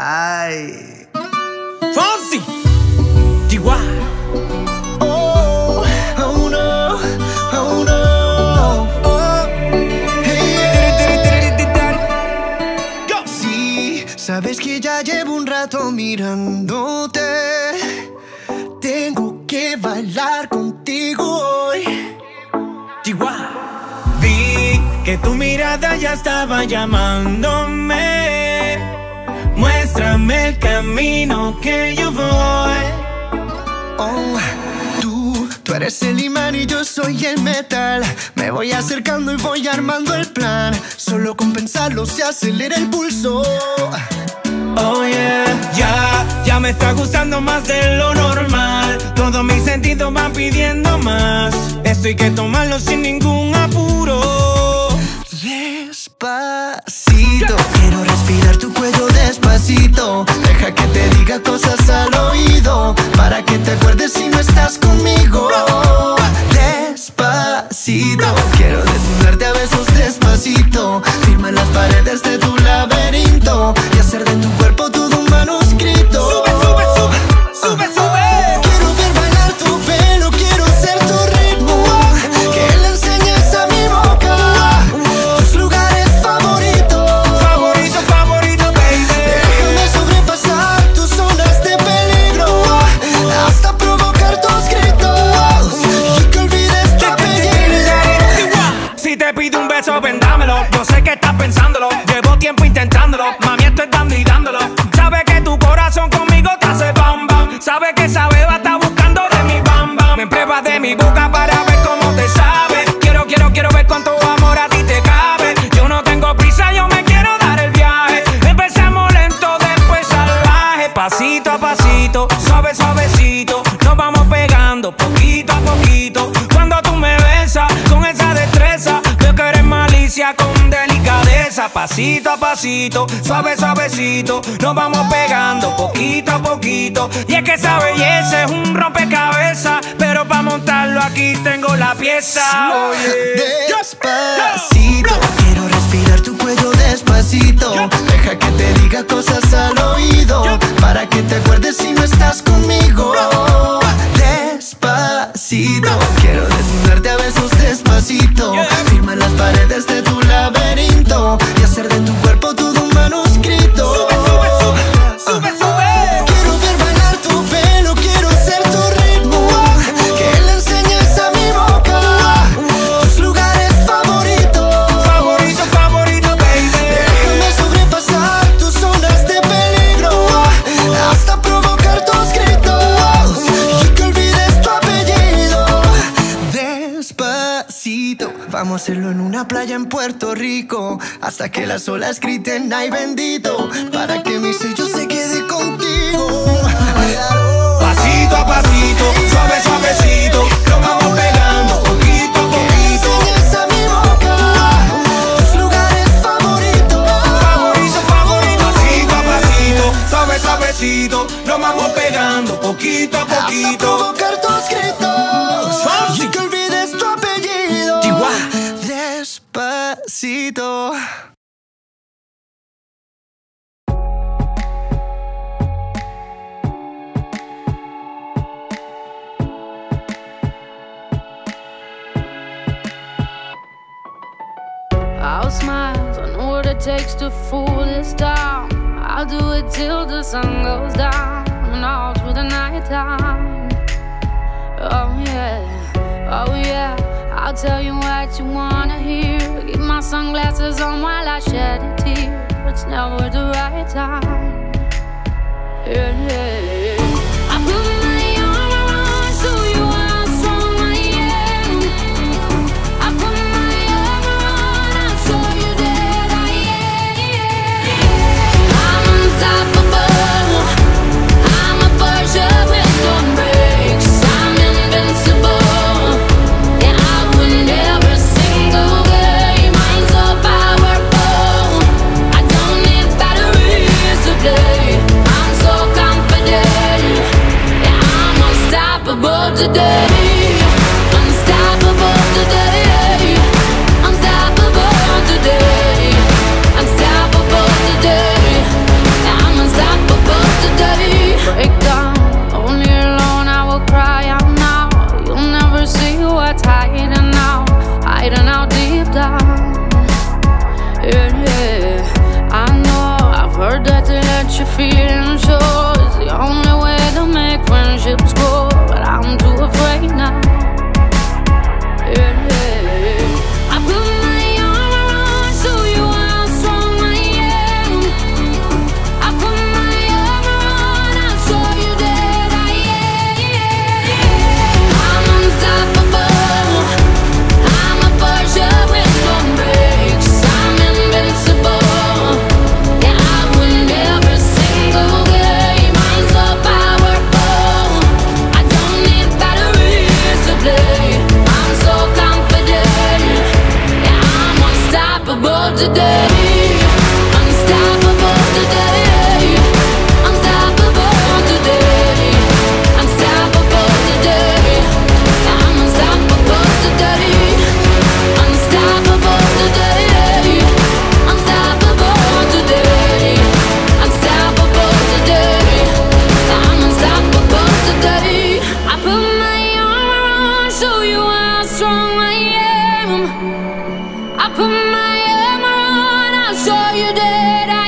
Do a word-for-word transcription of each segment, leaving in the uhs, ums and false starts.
Ay. Fonsi, Chihuahua. Oh, oh no, oh no. Oh, hey. Go. Sí, sabes que ya llevo un rato mirándote. Tengo que bailar contigo hoy. Chihuahua. Vi que tu mirada ya estaba llamándome. Muéstrame el camino que yo voy. Oh, tú, tú eres el imán y yo soy el metal. Me voy acercando y voy armando el plan. Solo con pensarlo se acelera el pulso. Oh yeah, ya, ya me está gustando más de lo normal. Todos mis sentidos van pidiendo más. Esto hay que tomarlo sin ningún apuro. Despacito, quiero respirar tu cuello despacito. Deja que te diga cosas al oído, para que te acuerdes si no estás conmigo. Despacito, quiero desnudarte a besos despacito. Firma en las paredes de tu laberinto y hacer de tu cuerpo todo un manuscrito. Sube, sube, sube, sube, sube. Quiero ver bailar tu pelo, quiero ser tu ritmo. Que le enseñes a mi boca tus lugares favoritos. Favorito, favorito, baby. Déjame sobrepasar tus zonas de peligro hasta provocar tus gritos y que olvides tu apellido. Si te pido un beso, ven dámelo. Yo sé que estás pensándolo, llevo tiempo intentándolo. Mami, esto es dando y dándolo. Sabe que tu corazón conmigo te hace bam bam. Sabe que esa beba está buscando de mi bam bam. Me pruebas de mi boca para ver cómo te sabe. Quiero, quiero, quiero ver cuánto amor a ti te cabe. Yo no tengo prisa, yo me quiero dar el viaje. Empezamos lento, después salvaje. Pasito a pasito, suave, suavecito. Nos vamos pegando poquito a poquito. Cuando tú me besas con esa destreza, veo que eres malicia con delicadeza. Pasito a pasito, suave, suavecito. Nos vamos pegando poquito a poquito. Y es que esa belleza es un rompecabezas, pero para montarlo aquí tengo la pieza. Oye. Despacito, quiero respirar tu cuello despacito. Deja que te diga cosas al oído, para que te acuerdes si no estás conmigo. Despacito, quiero desnudarte a besos despacito. Firma en las paredes de tu laberinto y hacer de tu cuerpo todo un manuscrito. Sube, sube, sube, sube, sube. Quiero ver bailar tu pelo, quiero ser tu ritmo. Que le enseñes a mi boca tus lugares favoritos. Favorito, favorito, baby. Déjame sobrepasar tus zonas de peligro hasta provocar tus gritos y que olvides tu apellido. Despacito, vamos a hacerlo en una playa en Puerto Rico, hasta que las olas griten ay bendito, para que mi sello se quede contigo. Pasito a pasito, suave, suavecito. Lo vamos pegando poquito a poquito. Enseñes a mi boca tus lugares favoritos. Favorito, favorito. Pasito a pasito, suave, suavecito. Lo vamos pegando poquito a Hasta poquito. provocar tus gritos y que olvides tu apellido. Chihuahua. Despacito. I'll smile, I know what it takes to fool this town. I'll do it till the sun goes down and all through the night time. Oh yeah, oh yeah, I'll tell you what you wanna hear. Keep my sunglasses on while I shed a tear. It's never the right time. Yeah, yeah, yeah. I put my arm around so you are strong, I am. I put my arm around, I'll show you that I am. I'm unstoppable. I'm a Porsche with no brakes. I'm invincible. Yeah, I win every single game. I'm so powerful. I don't need batteries to play. I'm so confident. Yeah, yeah. I know, I've heard that to let your feelings show is the only way to make friendships grow, but I'm too afraid now. Yeah, yeah. I put my arm around, show you how strong I am. I put my arm around, I'll show you that I am. I'm unstoppable. I'm a Porsche with no brakes. I'm invincible. Yeah, I win every single game. I'm so powerful. I don't need batteries to play. I'm so confident. Yeah, I'm unstoppable today. Unstoppable today. Unstoppable today. Unstoppable today. Yeah, I'm unstoppable today. Unstoppable today. Unstoppable today. Unstoppable today. Yeah, I'm unstoppable today. I put my arm around, show you how strong I am. I put my arm around, I'll show you that I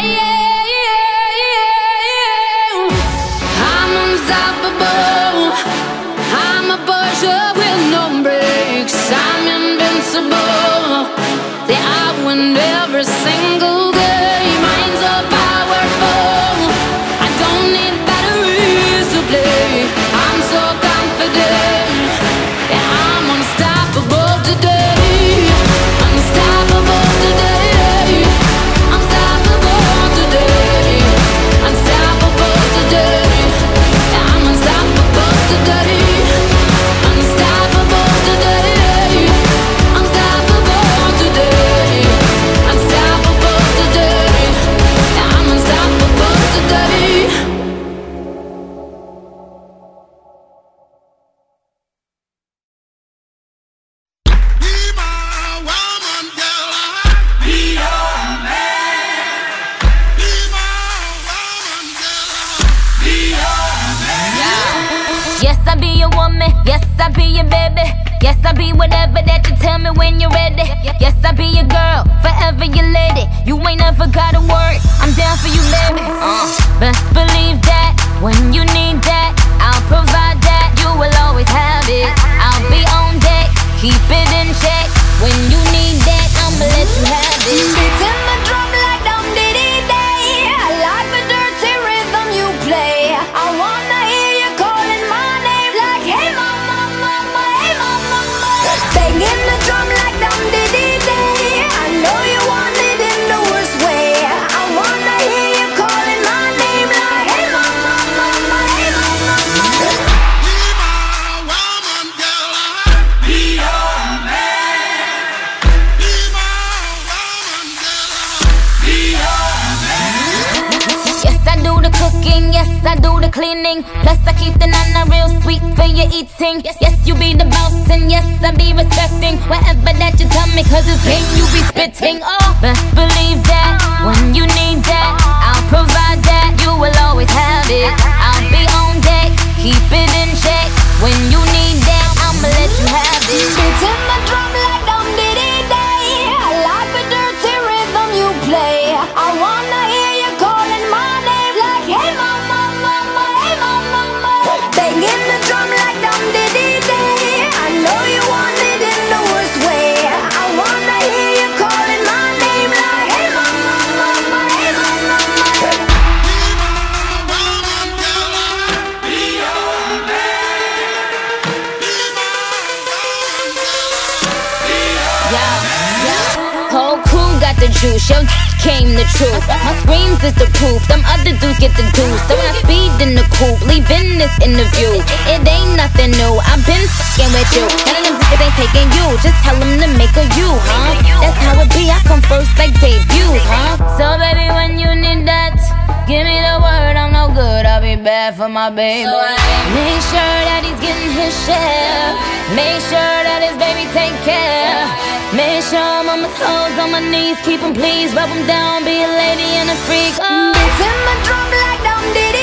am. I'm unstoppable. I'm a Porsche with no brakes. I'm invincible. Yeah, I win every single game. I'm so powerful. I don't need batteries to play. I'm so confident. Yeah, I'm unstoppable today. Unstoppable today. Unstoppable today. Unstoppable today. Yeah, I'm unstoppable today. Unstoppable today. Unstoppable today. Unstoppable today. Yeah, I'm unstoppable today. Yes, I be your woman. Yes, I be your baby. Yes, I be whatever that you tell me when you're ready. Yes, I be your girl, forever your lady. You ain't never gotta worry, I'm down for you, baby. Uh, best believe that when you need that, I'll provide that. You will always have it. I'll be on deck, keep it in check. When you need that, I'ma let you have it. Beating the drum like dum diddy day. I like the dirty rhythm you play. I wanna hear you calling my name like, hey mama, mama, hey mama, mama. Banging the drum like dum diddy day. I know you want it in the worst way. I wanna hear you calling my name like, hey mama, mama, hey mama, mama. Yes, I do the cooking, yes, I do the cleaning. Plus, I keep the nana real sweet for your eating. Yes, yes, you be the boss, and yes, I be respecting whatever that you tell me, cause it's game you be spitting. Oh, best believe that when you need that, I'll provide that. You will always have it. I'll be on deck, keep it in check. When you need that, I'ma let you have it. Beating the drum like dum diddy day. I like the dirty rhythm you play. I wanna hear you calling my name like, hey mama, mama, hey mama, mama. Banging the drum like dum diddy day. I know you want it in the worst way. I wanna hear you calling my name like, hey mama, mama, hey mama, mama. Whole crew got the juice, yo came the truth. My screams is the proof, them other dudes get the deuce. So when I speed in the coupe, leaving this interview, it ain't nothing new, I've been f***ing with you. None of them niggas ain't taking you, just tell them to make a you, huh? That's how it be, I come first like debuts, huh? So baby, when you need that, give me the word, I'm no good, I'll be bad for my baby. Make sure that he's getting his share. Make sure that his baby take care. Make sure I'm on my toes, on my knees, keep him please, rub him down, be a lady and a freak. Oh. Beating the drum like dum diddy